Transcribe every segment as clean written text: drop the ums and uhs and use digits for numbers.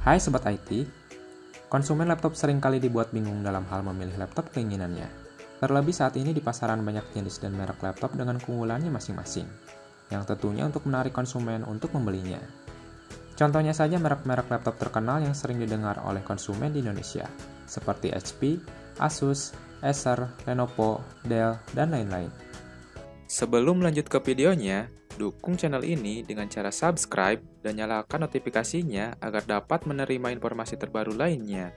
Hai Sobat IT, konsumen laptop seringkali dibuat bingung dalam hal memilih laptop keinginannya. Terlebih saat ini di pasaran banyak jenis dan merek laptop dengan keunggulannya masing-masing, yang tentunya untuk menarik konsumen untuk membelinya. Contohnya saja merek-merek laptop terkenal yang sering didengar oleh konsumen di Indonesia, seperti HP, Asus, Acer, Lenovo, Dell, dan lain-lain. Sebelum lanjut ke videonya, dukung channel ini dengan cara subscribe dan nyalakan notifikasinya agar dapat menerima informasi terbaru lainnya.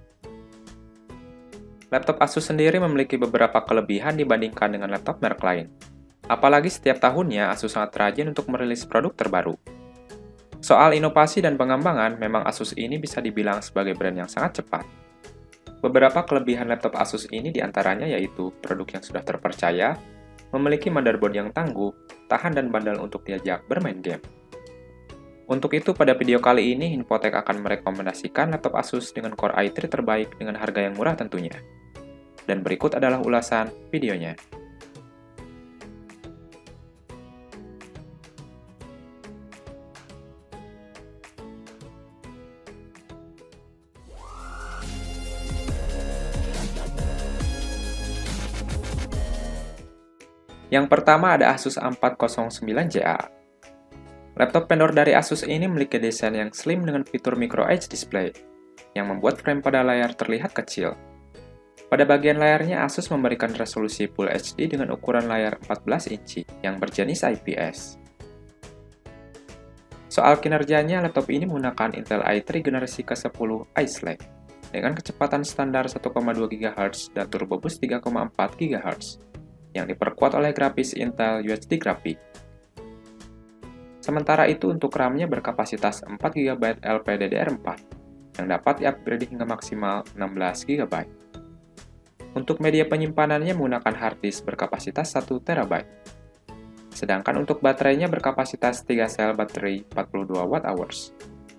Laptop Asus sendiri memiliki beberapa kelebihan dibandingkan dengan laptop merek lain. Apalagi setiap tahunnya Asus sangat rajin untuk merilis produk terbaru. Soal inovasi dan pengembangan, memang Asus ini bisa dibilang sebagai brand yang sangat cepat. Beberapa kelebihan laptop Asus ini diantaranya yaitu produk yang sudah terpercaya, memiliki motherboard yang tangguh, tahan dan bandel untuk diajak bermain game. Untuk itu, pada video kali ini, Infotech akan merekomendasikan laptop Asus dengan Core i3 terbaik dengan harga yang murah tentunya. Dan berikut adalah ulasan videonya. Yang pertama ada Asus A409JA. Laptop vendor dari Asus ini memiliki desain yang slim dengan fitur micro edge display, yang membuat frame pada layar terlihat kecil. Pada bagian layarnya, Asus memberikan resolusi Full HD dengan ukuran layar 14 inci yang berjenis IPS. Soal kinerjanya, laptop ini menggunakan Intel i3 generasi ke-10 Ice Lake dengan kecepatan standar 1,2 GHz dan turbo boost 3,4 GHz yang diperkuat oleh grafis Intel UHD Graphics. Sementara itu untuk RAM-nya berkapasitas 4 GB LPDDR4 yang dapat di-upgrade hingga maksimal 16 GB. Untuk media penyimpanannya menggunakan hard disk berkapasitas 1 TB. Sedangkan untuk baterainya berkapasitas 3 sel baterai 42 Wh.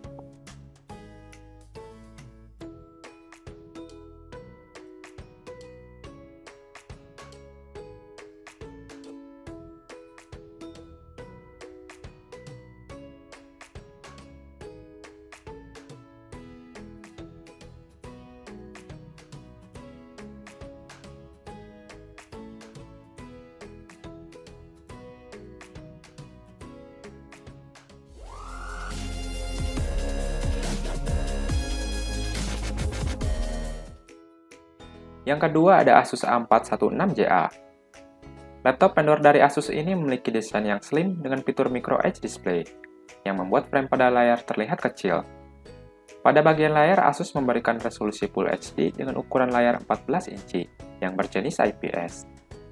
Yang kedua ada Asus A416JA. Laptop vendor dari Asus ini memiliki desain yang slim dengan fitur micro edge display, yang membuat frame pada layar terlihat kecil. Pada bagian layar, Asus memberikan resolusi Full HD dengan ukuran layar 14 inci, yang berjenis IPS.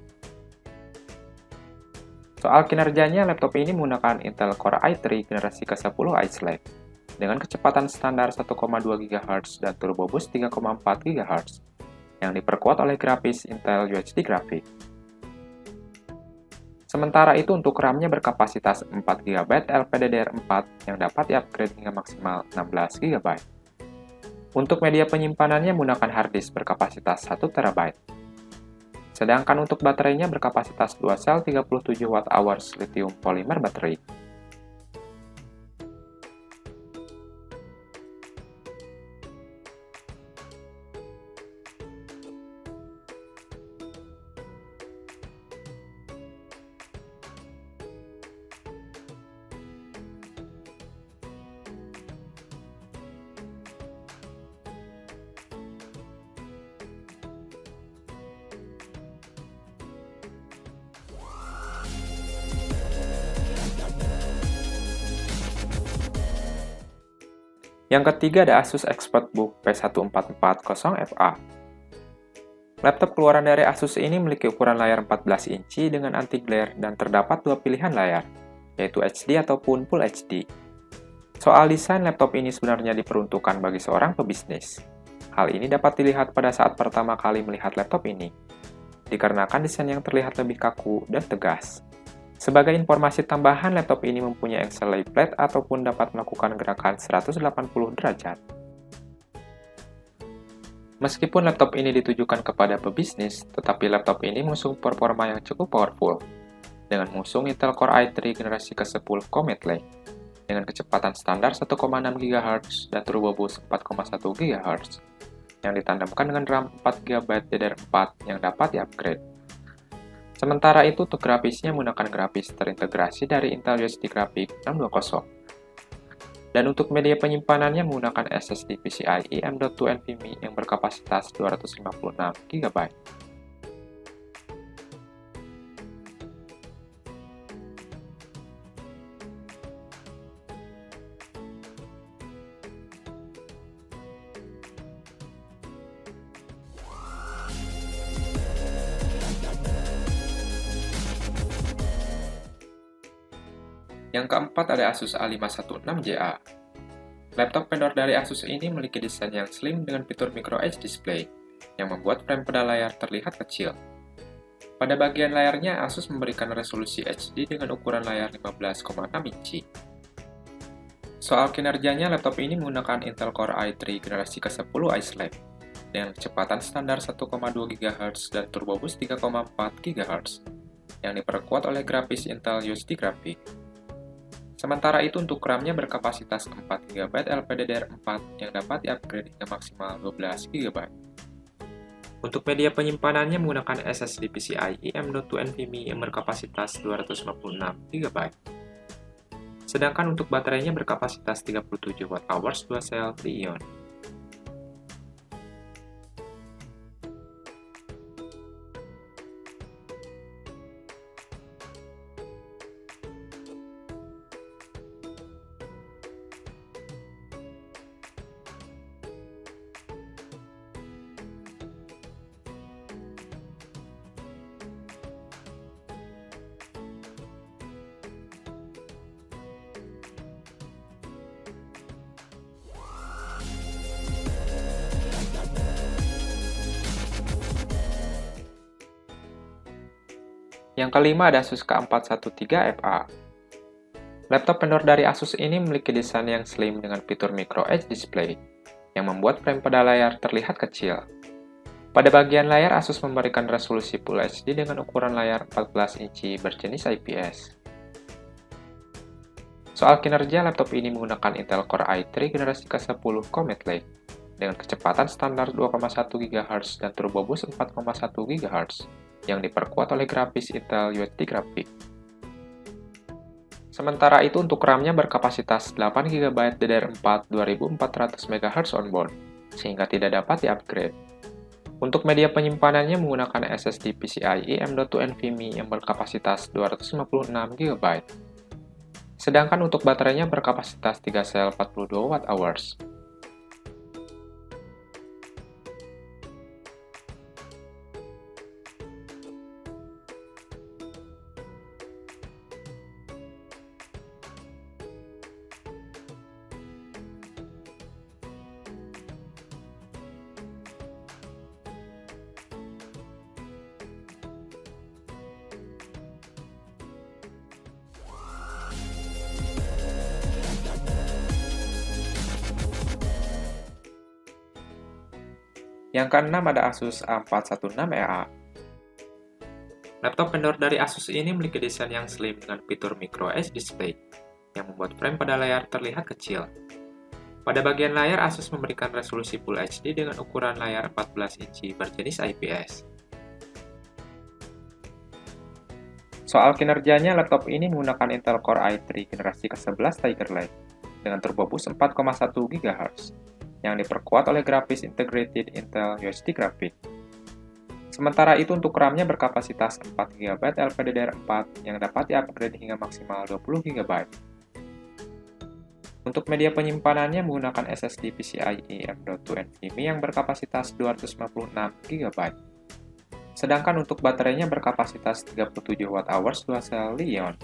Soal kinerjanya, laptop ini menggunakan Intel Core i3 generasi ke-10 Ice Lake, dengan kecepatan standar 1,2 GHz dan turbo boost 3,4 GHz, yang diperkuat oleh grafis Intel UHD Graphics. Sementara itu untuk RAM-nya berkapasitas 4 GB LPDDR4 yang dapat di-upgrade hingga maksimal 16 GB. Untuk media penyimpanannya menggunakan hard disk berkapasitas 1 TB. Sedangkan untuk baterainya berkapasitas 2 sel 37 Wh lithium polymer baterai. Yang ketiga ada Asus ExpertBook P1440FA. Laptop keluaran dari Asus ini memiliki ukuran layar 14 inci dengan anti-glare dan terdapat dua pilihan layar, yaitu HD ataupun Full HD. Soal desain, laptop ini sebenarnya diperuntukkan bagi seorang pebisnis. Hal ini dapat dilihat pada saat pertama kali melihat laptop ini, dikarenakan desain yang terlihat lebih kaku dan tegas. Sebagai informasi tambahan, laptop ini mempunyai Excel lay flat ataupun dapat melakukan gerakan 180 derajat. Meskipun laptop ini ditujukan kepada pebisnis, tetapi laptop ini mengusung performa yang cukup powerful, dengan mengusung Intel Core i3 generasi ke-10 Comet Lake, dengan kecepatan standar 1,6 GHz dan turbo boost 4,1 GHz yang ditandemkan dengan RAM 4 GB DDR4 yang dapat di-upgrade. Sementara itu, untuk grafisnya menggunakan grafis terintegrasi dari Intel UHD Graphics 620. Dan untuk media penyimpanannya menggunakan SSD PCIe M.2 NVMe yang berkapasitas 256 GB. Yang keempat ada Asus A516JA. Laptop vendor dari Asus ini memiliki desain yang slim dengan fitur micro edge display, yang membuat frame pada layar terlihat kecil. Pada bagian layarnya, Asus memberikan resolusi HD dengan ukuran layar 15,6 inci. Soal kinerjanya, laptop ini menggunakan Intel Core i3 generasi ke-10 Ice Lake, dengan kecepatan standar 1,2 GHz dan turbo boost 3,4 GHz, yang diperkuat oleh grafis Intel UHD Graphics. Sementara itu untuk RAM-nya berkapasitas 4 GB LPDDR4 yang dapat di-upgrade hingga maksimal 12 GB. Untuk media penyimpanannya menggunakan SSD PCIe M.2 NVMe yang berkapasitas 256 GB. Sedangkan untuk baterainya berkapasitas 37 Wh dual cell Li-ion. Yang kelima ada Asus K413FA. Laptop vendor dari Asus ini memiliki desain yang slim dengan fitur micro edge display, yang membuat frame pada layar terlihat kecil. Pada bagian layar, Asus memberikan resolusi Full HD dengan ukuran layar 14 inci berjenis IPS. Soal kinerja, laptop ini menggunakan Intel Core i3 generasi ke-10 Comet Lake, dengan kecepatan standar 2,1 GHz dan turbo boost 4,1 GHz, yang diperkuat oleh grafis Intel UHD Graphics. Sementara itu untuk RAM-nya berkapasitas 8 GB DDR4 2400 MHz onboard, sehingga tidak dapat di-upgrade. Untuk media penyimpanannya menggunakan SSD PCIe M.2 NVMe yang berkapasitas 256 GB. Sedangkan untuk baterainya berkapasitas 3 sel 42 Wh. Yang keenam ada Asus A416EA. Laptop vendor dari Asus ini memiliki desain yang slim dengan fitur micro edge display, yang membuat frame pada layar terlihat kecil. Pada bagian layar, Asus memberikan resolusi Full HD dengan ukuran layar 14 inci berjenis IPS. Soal kinerjanya, laptop ini menggunakan Intel Core i3 generasi ke-11 Tiger Lake dengan turbo boost 4,1 GHz, yang diperkuat oleh grafis integrated Intel UHD Graphics. Sementara itu untuk RAM-nya berkapasitas 4 GB LPDDR4 yang dapat di-upgrade hingga maksimal 20 GB. Untuk media penyimpanannya menggunakan SSD PCIe M.2 NVMe yang berkapasitas 256 GB. Sedangkan untuk baterainya berkapasitas 37 Wh dual cell Li-ion.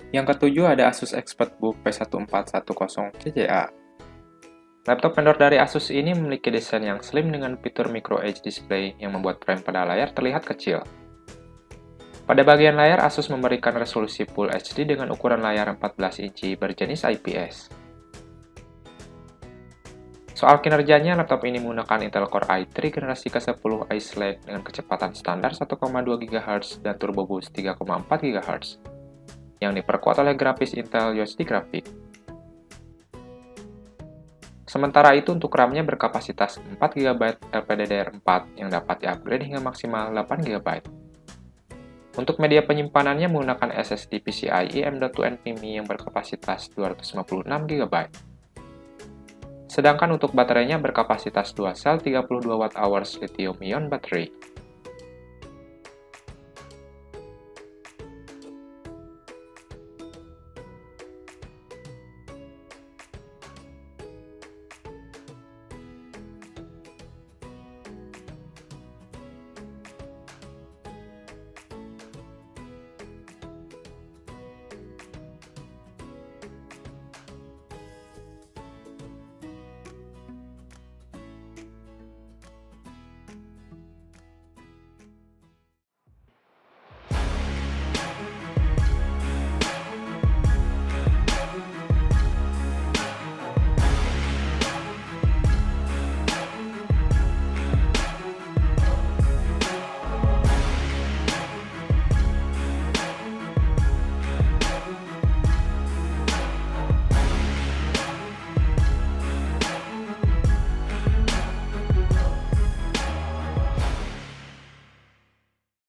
Yang ketujuh ada Asus ExpertBook P1410 CCA. Laptop vendor dari Asus ini memiliki desain yang slim dengan fitur Micro Edge Display yang membuat frame pada layar terlihat kecil. Pada bagian layar, Asus memberikan resolusi Full HD dengan ukuran layar 14 inci berjenis IPS. Soal kinerjanya, laptop ini menggunakan Intel Core i3 generasi ke-10 Ice Lake dengan kecepatan standar 1,2 GHz dan turbo boost 3,4 GHz, yang diperkuat oleh grafis Intel UHD Graphics. Sementara itu, untuk RAM-nya berkapasitas 4 GB LPDDR4 yang dapat di-upgrade hingga maksimal 8 GB. Untuk media penyimpanannya menggunakan SSD PCIe M.2 NVMe yang berkapasitas 256 GB. Sedangkan untuk baterainya berkapasitas 2 sel 32 Wh lithium-ion baterai.